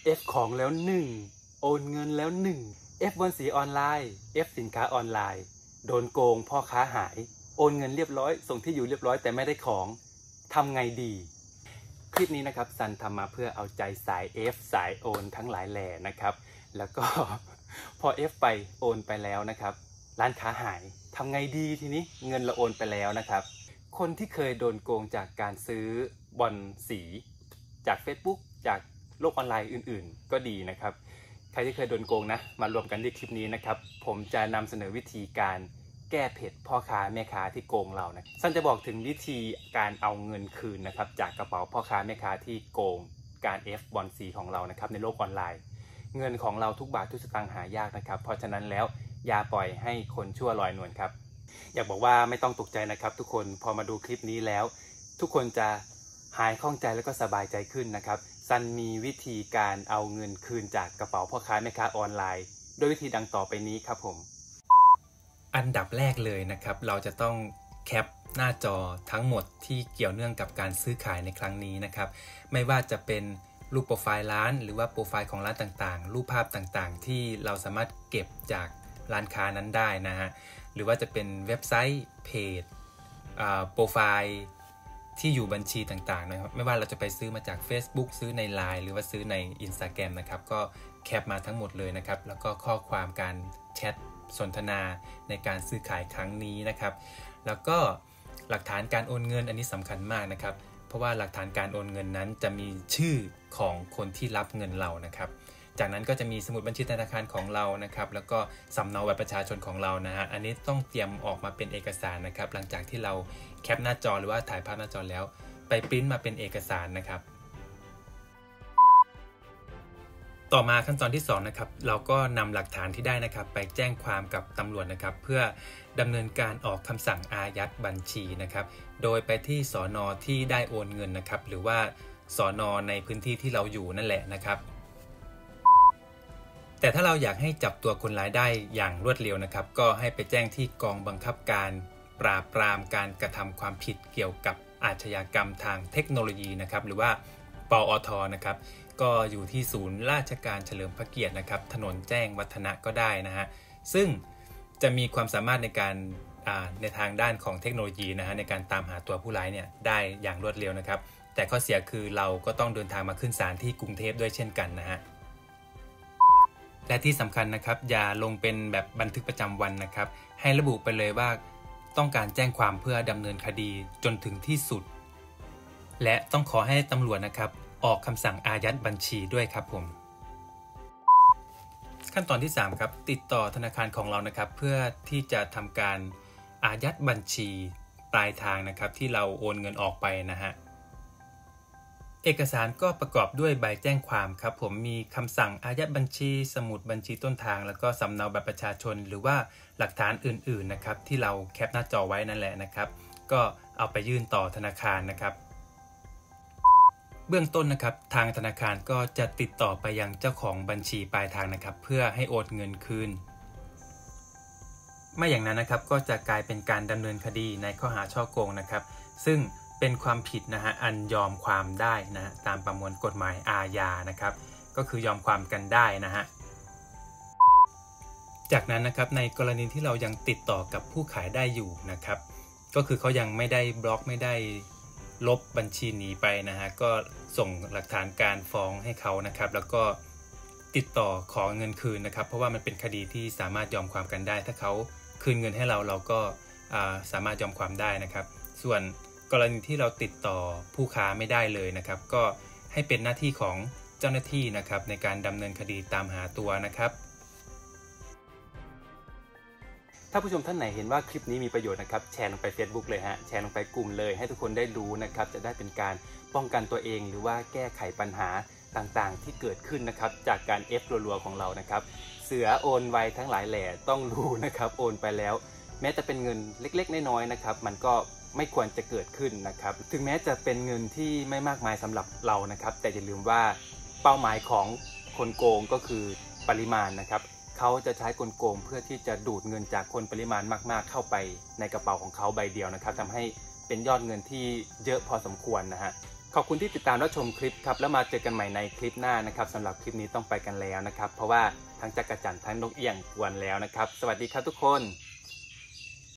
F ของแล้ว1โอนเงินแล้ว1 F บนสีออนไลน์ F สินค้าออนไลน์โดนโกงพ่อค้าหายโอนเงินเรียบร้อยส่งที่อยู่เรียบร้อยแต่ไม่ได้ของทำไงดีคลิปนี้นะครับซันทำมาเพื่อเอาใจสาย F สายโอนทั้งหลายแหล่นะครับแล้วก็พอ F ไปโอนไปแล้วนะครับร้านค้าหายทำไงดีทีนี้เงินเราโอนไปแล้วนะครับคนที่เคยโดนโกงจากการซื้อบอลสีจาก Facebook จากโลกออนไลน์อื่นๆก็ดีนะครับใครที่เคยโดนโกงนะมารวมกันที่คลิปนี้นะครับผมจะนำเสนอวิธีการแก้เผ็ดพ่อค้าแม่ค้าที่โกงเรานะซันจะบอกถึงวิธีการเอาเงินคืนนะครับจากกระเป๋าพ่อค้าแม่ค้าที่โกงการ F บอลสีของเรานะครับในโลกออนไลน์เงินของเราทุกบาททุกสตางค์หายากนะครับเพราะฉะนั้นแล้วอย่าปล่อยให้คนชั่วลอยนวลครับอยากบอกว่าไม่ต้องตกใจนะครับทุกคนพอมาดูคลิปนี้แล้วทุกคนจะหายข้องใจแล้วก็สบายใจขึ้นนะครับซันมีวิธีการเอาเงินคืนจากกระเป๋าพ่อค้าแม่ค้าออนไลน์โดยวิธีดังต่อไปนี้ครับผมอันดับแรกเลยนะครับเราจะต้องแคปหน้าจอทั้งหมดที่เกี่ยวเนื่องกับการซื้อขายในครั้งนี้นะครับไม่ว่าจะเป็นรูปโปรไฟล์ร้านหรือว่าโปรไฟล์ของร้านต่างๆรูปภาพต่างๆที่เราสามารถเก็บจากร้านค้านั้นได้นะฮะหรือว่าจะเป็นเว็บไซต์เพจโปรไฟล์ที่อยู่บัญชีต่างๆนะครับไม่ว่าเราจะไปซื้อมาจาก Facebook ซื้อใน LINE หรือว่าซื้อใน Instagram นะครับก็แคปมาทั้งหมดเลยนะครับแล้วก็ข้อความการแชทสนทนาในการซื้อขายครั้งนี้นะครับแล้วก็หลักฐานการโอนเงินอันนี้สำคัญมากนะครับเพราะว่าหลักฐานการโอนเงินนั้นจะมีชื่อของคนที่รับเงินเรานะครับจากนั้นก็จะมีสมุดบัญชีธนาคารของเรานะครับแล้วก็สำเนาบัตรประชาชนของเรานะฮะอันนี้ต้องเตรียมออกมาเป็นเอกสารนะครับหลังจากที่เราแคปหน้าจอหรือว่าถ่ายภาพหน้าจอแล้วไปปริ้นมาเป็นเอกสารนะครับต่อมาขั้นตอนที่2นะครับเราก็นำหลักฐานที่ได้นะครับไปแจ้งความกับตำรวจนะครับเพื่อดำเนินการออกคำสั่งอายัดบัญชีนะครับโดยไปที่สน.ที่ได้โอนเงินนะครับหรือว่าสน.ในพื้นที่ที่เราอยู่นั่นแหละนะครับแต่ถ้าเราอยากให้จับตัวคนร้ายได้อย่างรวดเร็วนะครับก็ให้ไปแจ้งที่กองบังคับการปราบปรามการกระทำความผิดเกี่ยวกับอาชญากรรมทางเทคโนโลยีนะครับหรือว่าปอท.นะครับก็อยู่ที่ศูนย์ราชการเฉลิมพระเกียรตินะครับถนนแจ้งวัฒนะก็ได้นะฮะซึ่งจะมีความสามารถในการในทางด้านของเทคโนโลยีนะฮะในการตามหาตัวผู้ร้ายเนี่ยได้อย่างรวดเร็วนะครับแต่ข้อเสียคือเราก็ต้องเดินทางมาขึ้นศาลที่กรุงเทพด้วยเช่นกันนะฮะและที่สำคัญนะครับอย่าลงเป็นแบบบันทึกประจำวันนะครับให้ระบุไปเลยว่าต้องการแจ้งความเพื่อดำเนินคดีจนถึงที่สุดและต้องขอให้ตำรวจนะครับออกคำสั่งอายัดบัญชีด้วยครับผมขั้นตอนที่3ครับติดต่อธนาคารของเรานะครับเพื่อที่จะทำการอายัดบัญชีปลายทางนะครับที่เราโอนเงินออกไปนะฮะเอกสารก็ประกอบด้วยใบแจ้งความครับผมมีคำสั่งอายัดบัญชีสมุดบัญชีต้นทางแล้วก็สำเนาบัตรประชาชนหรือว่าหลักฐานอื่นๆนะครับที่เราแคปหน้าจอไว้นั่นแหละนะครับก็เอาไปยื่นต่อธนาคารนะครับเบื้องต้นนะครับทางธนาคารก็จะติดต่อไปยังเจ้าของบัญชีปลายทางนะครับเพื่อให้โอนเงินคืนไม่อย่างนั้นนะครับก็จะกลายเป็นการดำเนินคดีในข้อหาฉ้อโกงนะครับซึ่งเป็นความผิดนะฮะอันยอมความได้นะตามประมวลกฎหมายอาญานะครับก็คือยอมความกันได้นะฮะจากนั้นนะครับในกรณีที่เรายังติดต่อกับผู้ขายได้อยู่นะครับก็คือเขายังไม่ได้บล็อกไม่ได้ลบบัญชีหนีไปนะฮะก็ส่งหลักฐานการฟ้องให้เขานะครับแล้วก็ติดต่อขอเงินคืนนะครับเพราะว่ามันเป็นคดีที่สามารถยอมความกันได้ถ้าเขาคืนเงินให้เราก็สามารถยอมความได้นะครับส่วนกรณีที่เราติดต่อผู้ค้าไม่ได้เลยนะครับก็ให้เป็นหน้าที่ของเจ้าหน้าที่นะครับในการดำเนินคดีตามหาตัวนะครับถ้าผู้ชมท่านไหนเห็นว่าคลิปนี้มีประโยชน์นะครับแชร์ลงไป Facebook เลยฮะแชร์ลงไปกลุ่มเลยให้ทุกคนได้รู้นะครับจะได้เป็นการป้องกันตัวเองหรือว่าแก้ไขปัญหาต่างๆที่เกิดขึ้นนะครับจากการ F รัวๆของเรานะครับเสือโอนไวทั้งหลายแหล่ต้องรู้นะครับโอนไปแล้วแม้จะเป็นเงินเล็กๆน้อยๆนะครับมันก็ไม่ควรจะเกิดขึ้นนะครับถึงแม้จะเป็นเงินที่ไม่มากมายสำหรับเรานะครับแต่อย่าลืมว่าเป้าหมายของคนโกงก็คือปริมาณนะครับเขาจะใช้กลโกงเพื่อที่จะดูดเงินจากคนปริมาณมากๆเข้าไปในกระเป๋าของเขาใบเดียวนะครับทำให้เป็นยอดเงินที่เยอะพอสมควรนะฮะเขอบคุณที่ติดตามรับชมคลิปครับแล้วมาเจอกันใหม่ในคลิปหน้านะครับสำหรับคลิปนี้ต้องไปกันแล้วนะครับเพราะว่าทั้งจักรจั่นทั้งนกเอี้ยงกวนแล้วนะครับสวัสดีครับทุกคน